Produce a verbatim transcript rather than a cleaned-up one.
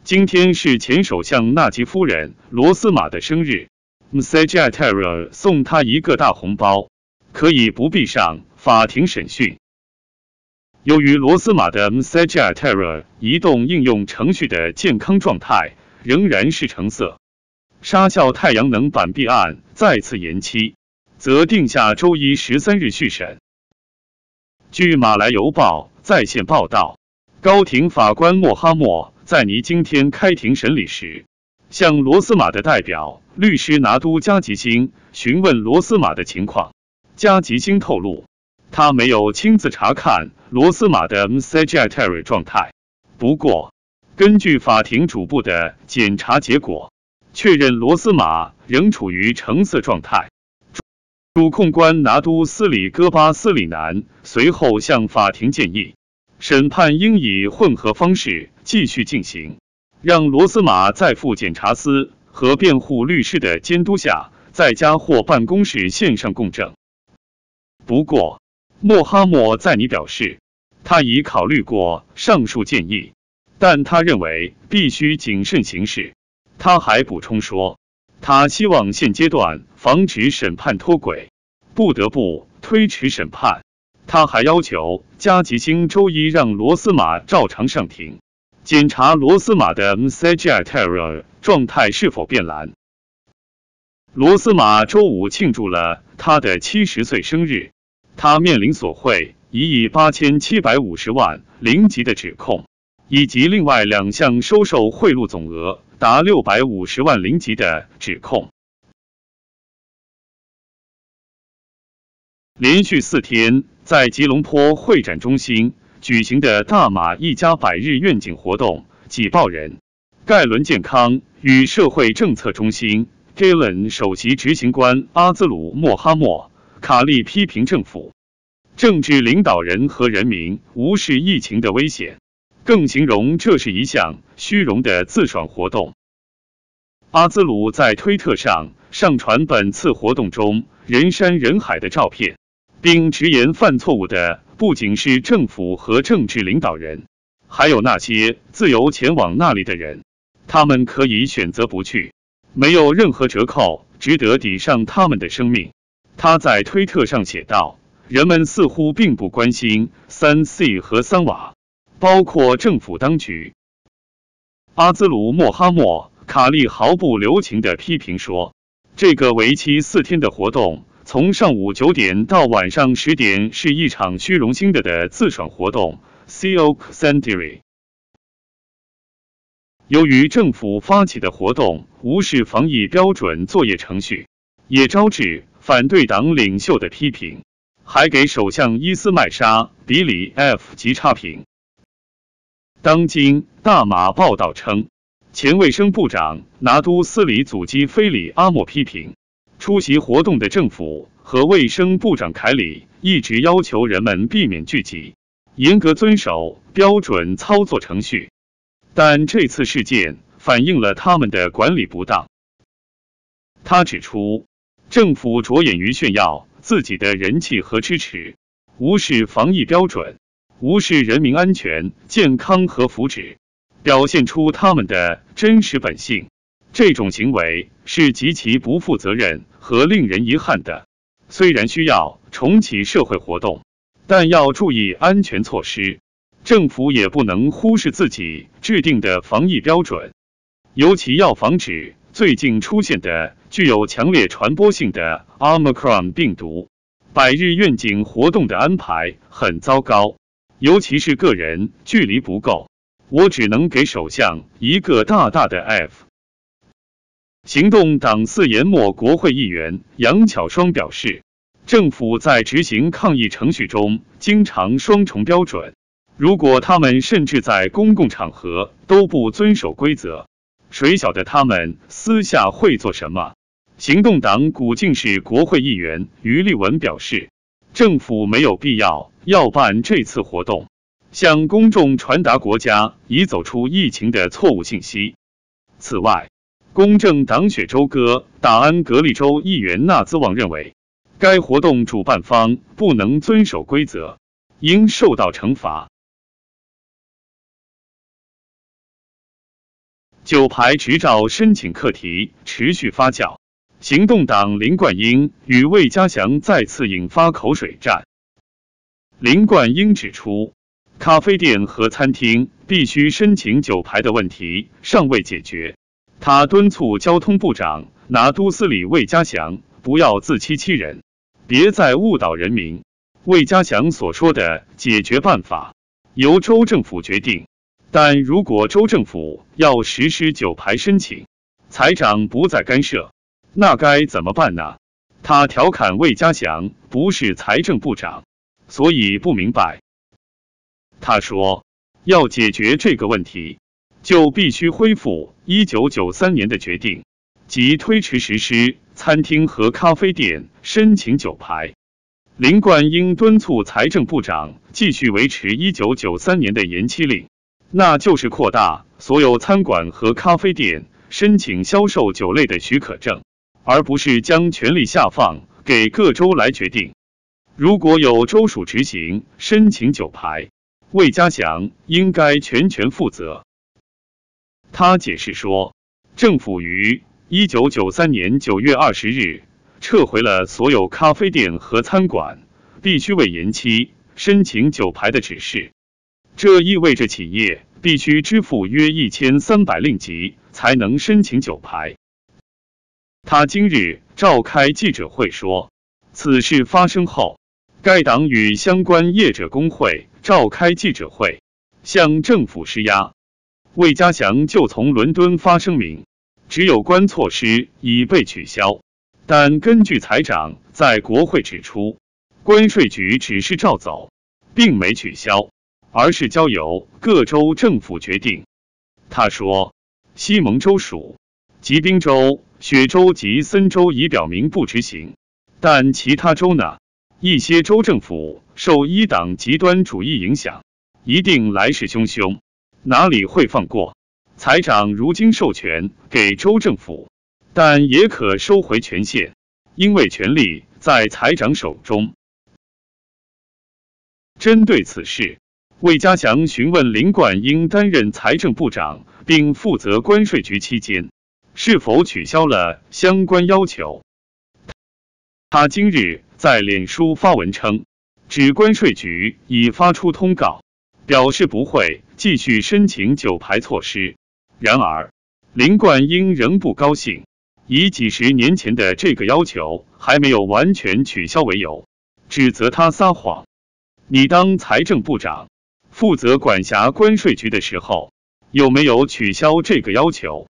今天是前首相纳吉夫人罗斯玛的生日 ，Msajatera 送她一个大红包，可以不必上法庭审讯。由于罗斯玛的 Msajatera 移动应用程序的健康状态仍然是橙色，沙肖太阳能板壁案再次延期，则定下周一十三日续审。据马来邮报在线报道，高庭法官莫哈默在尼今天开庭审理时，向罗斯玛的代表律师拿督加吉星询问罗斯玛的情况。加吉星透露，他没有亲自查看罗斯玛的 Msajatera 状态，不过根据法庭主部的检查结果，确认罗斯玛仍处于橙色状态。主控官拿督斯里戈巴斯里南随后向法庭建议，审判应以混合方式继续进行，让罗斯玛在副检察司和辩护律师的监督下，在家或办公室线上供证。不过，莫哈默在尼表示，他已考虑过上述建议，但他认为必须谨慎行事。他还补充说，他希望现阶段防止审判脱轨，不得不推迟审判。他还要求加吉星周一让罗斯玛照常上庭，检查罗斯玛的 Msajatera 状态是否变蓝。罗斯玛周五庆祝了他的七十岁生日，他面临索贿一亿八千七百五十万零吉的指控，以及另外两项收受贿赂总额达六百五十万零吉的指控。连续四天在吉隆坡会展中心举行的大马一家百日愿景活动挤爆人。盖伦健康与社会政策中心 Galen 首席执行官阿兹鲁莫哈默卡利批评政府、政治领导人和人民无视疫情的危险，更形容这是一项虚荣的自爽活动。阿兹鲁在推特上上传本次活动中人山人海的照片，并直言犯错误的不仅是政府和政治领导人，还有那些自由前往那里的人，他们可以选择不去，没有任何折扣值得抵上他们的生命。他在推特上写道，人们似乎并不关心三 C 和三瓦，包括政府当局。阿兹鲁莫哈默卡利毫不留情地批评说，这个为期四天的活动从上午九点到晚上十点是一场虚荣心的的自爽活动 Siok Sendiri。 由于政府发起的活动无视防疫标准作业程序，也招致反对党领袖的批评，还给首相伊斯麦沙比里 F 级差评。当今大马报道称，前卫生部长拿督斯里祖基菲里阿莫批评出席活动的政府和卫生部长凯里一直要求人们避免聚集，严格遵守标准操作程序，但这次事件反映了他们的管理不当。他指出，政府着眼于炫耀自己的人气和支持，无视防疫标准，无视人民安全、健康和福祉，表现出他们的真实本性。这种行为是极其不负责任和令人遗憾的。虽然需要重启社会活动，但要注意安全措施。政府也不能忽视自己制定的防疫标准，尤其要防止最近出现的具有强烈传播性的 Omicron 病毒。百日愿景活动的安排很糟糕，尤其是个人距离不够。我只能给首相一个大大的 F。行动党四研末国会议员杨巧双表示，政府在执行抗疫程序中经常双重标准，如果他们甚至在公共场合都不遵守规则，谁晓得他们私下会做什么？行动党古晋市国会议员于立文表示，政府没有必要要办这次活动，向公众传达国家已走出疫情的错误信息。此外，公正党雪州哥大安格利州议员纳兹旺认为，该活动主办方不能遵守规则，应受到惩罚。 酒牌执照申请课题持续发酵，行动党林冠英与魏家祥再次引发口水战。林冠英指出，咖啡店和餐厅必须申请酒牌的问题尚未解决，他敦促交通部长拿督司理魏家祥不要自欺欺人，别再误导人民。魏家祥所说的解决办法由州政府决定，但如果州政府要实施酒牌申请，财长不再干涉，那该怎么办呢？他调侃魏家祥不是财政部长，所以不明白。他说，要解决这个问题，就必须恢复一九九三年的决定，即推迟实施餐厅和咖啡店申请酒牌。林冠英敦促财政部长继续维持一九九三年的延期令，那就是扩大所有餐馆和咖啡店申请销售酒类的许可证，而不是将权力下放给各州来决定。如果有州属执行申请酒牌，魏家祥应该全权负责。他解释说，政府于一九九三年九月二十日撤回了所有咖啡店和餐馆必须为延期申请酒牌的指示，这意味着企业必须支付约一千三百令吉才能申请酒牌。他今日召开记者会说，此事发生后，该党与相关业者工会召开记者会，向政府施压。魏家祥就从伦敦发声明，只有关措施已被取消，但根据财长在国会指出，关税局只是照走，并没取消，而是交由各州政府决定。他说，西蒙州属、吉宾州、雪州及森州已表明不执行，但其他州呢？一些州政府受一党极端主义影响，一定来势汹汹，哪里会放过？财长如今授权给州政府，但也可收回权限，因为权力在财长手中。针对此事，魏家祥询问林冠英担任财政部长并负责关税局期间，是否取消了相关要求。他今日在脸书发文称，指关税局已发出通告，表示不会继续申请酒牌措施。然而，林冠英仍不高兴，以几十年前的这个要求还没有完全取消为由，指责他撒谎。你当财政部长，负责管辖关税局的时候，有没有取消这个要求？